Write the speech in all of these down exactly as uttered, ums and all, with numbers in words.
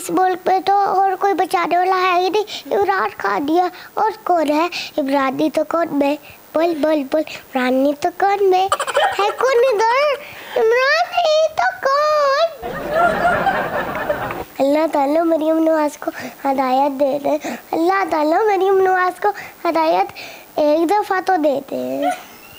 इस मुल्क पे तो और कोई बचाने वाला है ही नहीं। इमरान खान दिया और कौन है? इमरानी तो कौन में? बोल बोल बोल, इमरानी तो कौन में है? कौन इधर? इमरान ही तो कौन? अल्लाह ताला मरियम नवाज को हदायत दे दे। अल्लाह ताला मरियम नवाज को हदायत एक दफ़ा तो दे दे।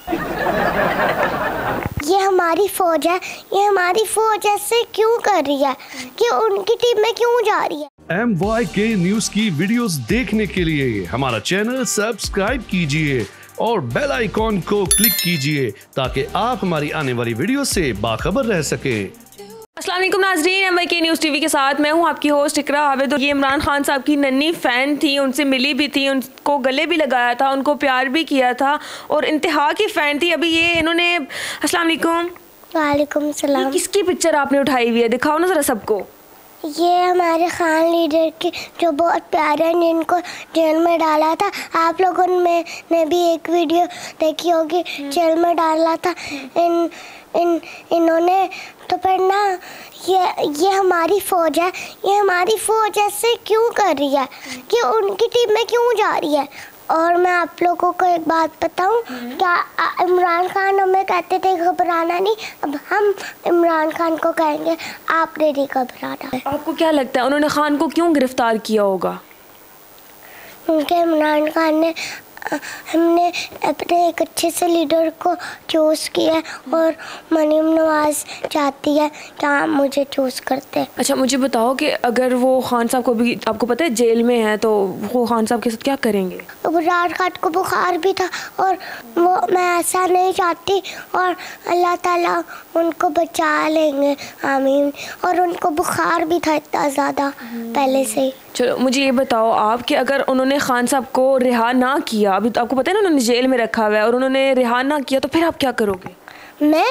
ये हमारी फौज है, ये हमारी फौज ऐसे क्यों कर रही है कि उनकी टीम में क्यों जा रही है? एम वाई के न्यूज की वीडियोस देखने के लिए हमारा चैनल सब्सक्राइब कीजिए और बेल आइकॉन को क्लिक कीजिए ताकि आप हमारी आने वाली वीडियो से बाखबर रह सके। अस्सलाम वालेकुम नाज़रीन, M Y K news TV के साथ मैं हूं आपकी होस्ट इकरा आबिद। ये इमरान खान साहब की नन्ही फ़ैन थी, उनसे मिली भी थी, उनको गले भी लगाया था, उनको प्यार भी किया था और इंतहा की फ़ैन थी। अभी ये इन्होंने अस्सलाम वालेकुम। वालेकुम सलाम। किसकी पिक्चर आपने उठाई हुई है? दिखाओ ना ज़रा सबको। ये हमारे खान लीडर की जो बहुत प्यारे हैं, जिनको जेल में डाला था। आप लोगों में ने भी एक वीडियो देखी होगी, जेल में डाला था इन इन इन्होंने। तो फिर ना ये ये हमारी फ़ौज है, ये हमारी फ़ौज ऐसे क्यों कर रही है कि उनकी टीम में क्यों जा रही है? और मैं आप लोगों को एक बात बताऊं, क्या इमरान खान हमें कहते थे घबराना नहीं, अब हम इमरान खान को कहेंगे आपने नहीं घबराना। आपको क्या लगता है उन्होंने खान को क्यों गिरफ्तार किया होगा? क्योंकि इमरान खान ने हमने अपने एक अच्छे से लीडर को चूज़ किया और मरीम नवाज चाहती है कि आप मुझे चूज़ करते। अच्छा मुझे बताओ कि अगर वो खान साहब को भी, आपको पता है जेल में है, तो वो खान साहब के साथ क्या करेंगे? इमरान खान को बुखार भी था और वो मैं ऐसा नहीं चाहती और अल्लाह ताला उनको बचा लेंगे, आमीन। और उनको बुखार भी था इतना ज़्यादा पहले से ही। चलो मुझे ये बताओ आप कि अगर उन्होंने खान साहब को रिहा ना किया, अभी तो आपको पता है ना उन्होंने जेल में रखा हुआ है, और उन्होंने रिहा ना किया, तो फिर आप क्या करोगे? मैं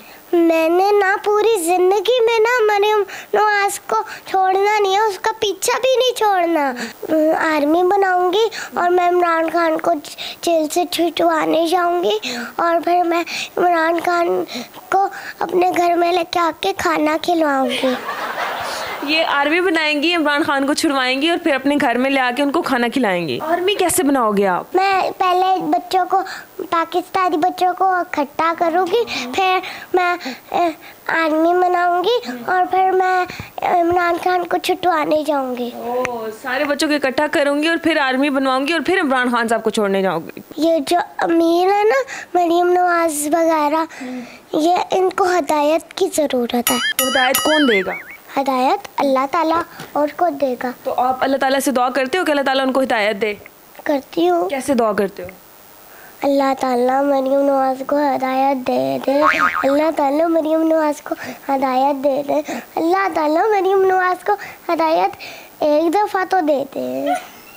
मैंने ना पूरी ज़िंदगी में ना मरीम नवाज को छोड़ना नहीं है, उसका पीछा भी नहीं छोड़ना। आर्मी बनाऊंगी और मैं इमरान खान को जेल से छुटवाने जाऊंगी और फिर मैं इमरान खान को अपने घर में लेके आके खाना खिलवाऊंगी। ये आर्मी बनाएंगी, इमरान खान को छुड़वाएंगी और फिर अपने घर में ले आके उनको खाना खिलाएंगी। आर्मी कैसे बनाओगे आप? मैं पहले बच्चों को, पाकिस्तानी बच्चों को इकट्ठा करूँगी, फिर मैं आर्मी बनाऊंगी और फिर मैं इमरान खान को छुटवाने जाऊंगी। ओह, सारे बच्चों को इकट्ठा करूंगी और फिर आर्मी बनवाऊंगी और फिर इमरान खान साहब को छोड़ने जाऊंगी। ये जो अमीर है ना, मरीम नवाज वगैरह, ये इनको हदायत की ज़रूरत है। हदायत कौन देगा? हदायत अल्लाह ताला और को देगा। तो आप अल्लाह ताला से दुआ करते हो कि अल्लाह ताला उनको हिदायत दे? करती हूँ। कैसे दुआ करते हो? अल्लाह ताला मरीम नवाज को हदायत दे दे, अल्लाह ताला मरीम नवाज को हदायत दे दे, अल्लाह ताला मरीम नवाज को हदायत एक दफ़ा तो दे दे।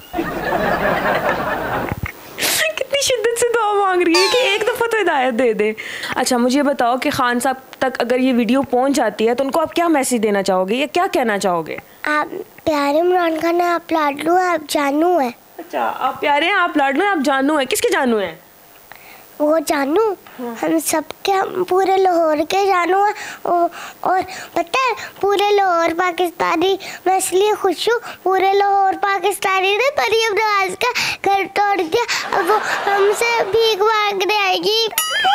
कितनी शिद्दत से दुआ मांग रही है कि एक दफ़ा तो हिदायत दे दे। अच्छा मुझे बताओ कि खान साहब तक अगर ये वीडियो पहुंच जाती है तो उनको आप क्या मैसेज देना चाहोगे या क्या कहना चाहोगे? आप प्यारे इमरान खान हैं, आप लाडलू हैं, आप जानू हैं। अच्छा आप प्यारे हैं, आप लाडलू हैं, आप जानू हैं। किसके जानू हैं? वो जानू हम सबके, हम पूरे लाहौर के जानू हैं। और, और पता है पूरे लाहौर पाकिस्तानी, मैं इसलिए खुश हूँ, पूरे लाहौर पाकिस्तानी ने मरीम नवाज का घर तोड़ दिया, अब वो हमसे भीख मांगने आएगी।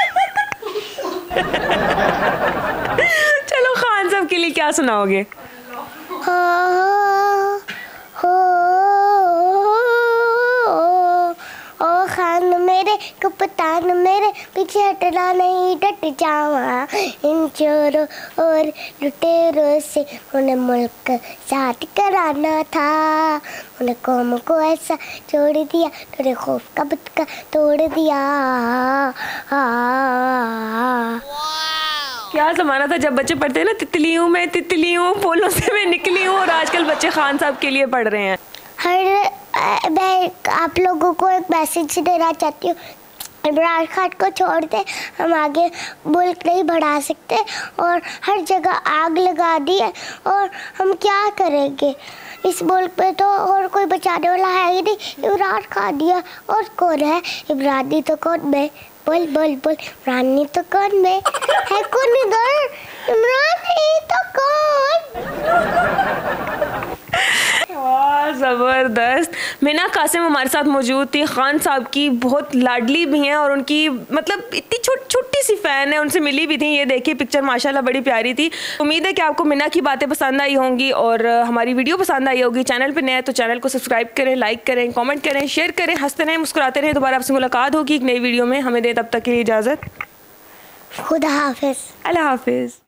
चलो खान साहब के लिए क्या सुनाओगे? हो हो ओ खान मेरे, कप्तान मेरे, पीछे हटना नहीं, डट जावा इन चोरों और लुटेरों से। उन्हें मुल्क साथ कराना था, उन्हें कौम को ऐसा छोड़ दिया, तेरे खौफ का बतका तोड़ दिया। क्या ज़माना था जब बच्चे पढ़ते हैं ना, तितली हूँ मैं, तितली हूँ, फूलों से मैं निकली हूँ, और आजकल बच्चे खान साहब के लिए पढ़ रहे हैं। हर मैं आप लोगों को एक मैसेज देना चाहती हूँ, इमरान खान को छोड़ दे, हम आगे मुल्क नहीं बढ़ा सकते और हर जगह आग लगा दी है और हम क्या करेंगे? इस मुल्क में तो और कोई बचाने वाला है ही नहीं। इमरान खान दिया और कौन है? इमरानी तो कौन में? बोल बोल बोल, इमरानी तो कौन में है? कौन इधर? इमरान ही तो कौन? ज़बरदस्त। मीना कासिम हमारे साथ मौजूद थी, खान साहब की बहुत लाडली भी हैं और उनकी मतलब इतनी छोटी छोटी सी फ़ैन है, उनसे मिली भी थी। ये देखिए पिक्चर माशाल्लाह बड़ी प्यारी थी। उम्मीद है कि आपको मीना की बातें पसंद आई होंगी और हमारी वीडियो पसंद आई होगी। चैनल पर नए हैं तो चैनल को सब्सक्राइब करें, लाइक करें, कॉमेंट करें, शेयर करें, हंसते रहें, मुस्कुराते रहें। दोबारा आपसे मुलाकात होगी एक नई वीडियो में। हमें दें तब तक के लिए इजाज़त। खुदा हाफिज़। अल्लाह हाफिज़।